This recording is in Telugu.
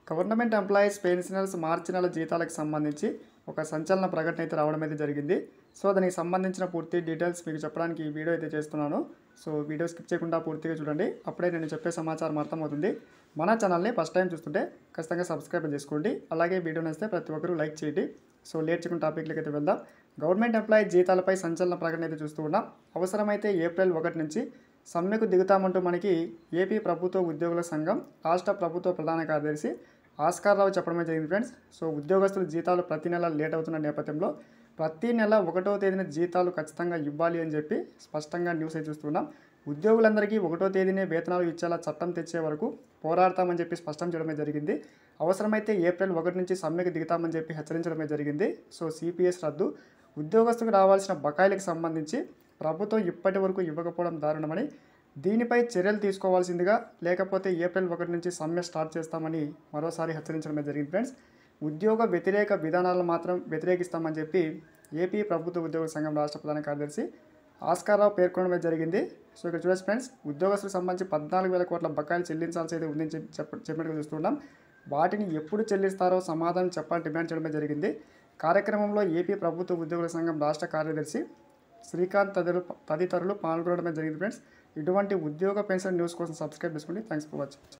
గవర్నమెంట్ ఎంప్లాయీస్ పెన్షనర్స్ మార్చి నెల జీతాలకు సంబంధించి ఒక సంచలన ప్రకటన అయితే రావడం అయితే జరిగింది. సో దానికి సంబంధించిన పూర్తి డీటెయిల్స్ మీకు చెప్పడానికి ఈ వీడియో అయితే చేస్తున్నాను. సో వీడియో స్కిప్ చేయకుండా పూర్తిగా చూడండి. అప్పుడే నేను చెప్పే సమాచారం అర్థమవుతుంది. మన ఛానల్ని ఫస్ట్ టైం చూస్తుంటే ఖచ్చితంగా సబ్స్క్రైబ్ చేసుకోండి. అలాగే వీడియో నచ్చితే ప్రతి ఒక్కరూ లైక్ చేయండి. సో లేట్ చేయకుండా టాపిక్లకి అయితే వెళ్దాం. గవర్నమెంట్ ఎంప్లాయీ జీతాలపై సంచలన ప్రకటన అయితే చూస్తూ ఉన్నాం. అవసరమైతే ఏప్రిల్ 1 నుంచి సమ్మెకు దిగుతామంటూ మనకి ఏపీ ప్రభుత్వ ఉద్యోగుల సంఘం రాష్ట్ర ప్రభుత్వ ప్రధాన కార్యదర్శి ఆస్కార్ రావు చెప్పడమే జరిగింది ఫ్రెండ్స్. సో ఉద్యోగస్తుల జీతాలు ప్రతి నెల లేట్ అవుతున్న నేపథ్యంలో ప్రతి నెల 1వ తేదీన జీతాలు ఖచ్చితంగా ఇవ్వాలి అని చెప్పి స్పష్టంగా న్యూస్ అయితే చూస్తున్నాం. ఉద్యోగులందరికీ 1వ తేదీనే వేతనాలు ఇచ్చేలా చట్టం తెచ్చే వరకు పోరాడతామని చెప్పి స్పష్టం చేయడమే జరిగింది. అవసరమైతే ఏప్రిల్ 1 నుంచి సమ్మెకు దిగుతామని చెప్పి హెచ్చరించడమే జరిగింది. సో సిపిఎస్ రద్దు, ఉద్యోగస్తులకు రావాల్సిన బకాయిలకు సంబంధించి ప్రభుత్వం ఇప్పటి వరకు ఇవ్వకపోవడం దారుణమని, దీనిపై చర్యలు తీసుకోవాల్సిందిగా, లేకపోతే ఏప్రిల్ 1 నుంచి సమ్మె స్టార్ట్ చేస్తామని మరోసారి హెచ్చరించడమే జరిగింది ఫ్రెండ్స్. ఉద్యోగ వ్యతిరేక విధానాలను మాత్రం వ్యతిరేకిస్తామని చెప్పి ఏపీ ప్రభుత్వ ఉద్యోగుల సంఘం రాష్ట్ర ప్రధాన కార్యదర్శి ఆస్కార్ రావు పేర్కొనడమే జరిగింది. సో ఇక్కడ చూడొచ్చు ఫ్రెండ్స్, ఉద్యోగస్తులకు సంబంధించి 14,000 కోట్ల బకాయిలు చెల్లించాల్సి అయితే ఉందని చెప్పినట్టుగా చూస్తున్నాం. వాటిని ఎప్పుడు చెల్లిస్తారో సమాధానం చెప్పాలని డిమాండ్ చేయడమే జరిగింది. కార్యక్రమంలో ఏపీ ప్రభుత్వ ఉద్యోగుల సంఘం రాష్ట్ర కార్యదర్శి శ్రీకాంత్ తదితరులు పాల్గొనడమే జరిగింది ఫ్రెండ్స్. ఇటువంటి ఉద్యోగ పెన్షన్ న్యూస్ కోసం సబ్స్క్రైబ్ చేసుకోండి. Thanks for watching.